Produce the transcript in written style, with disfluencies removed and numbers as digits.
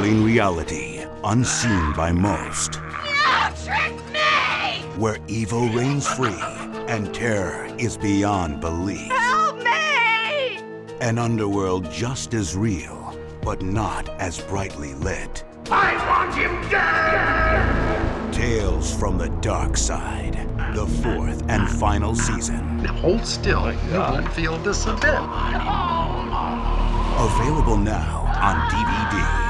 Unsettling reality, unseen by most. You tricked me! Where evil reigns free, and terror is beyond belief. Help me! An underworld just as real, but not as brightly lit. I want him dead! Tales from the Dark Side, the 4th and final season. Now hold still, you won't feel this a bit. Available now on DVD.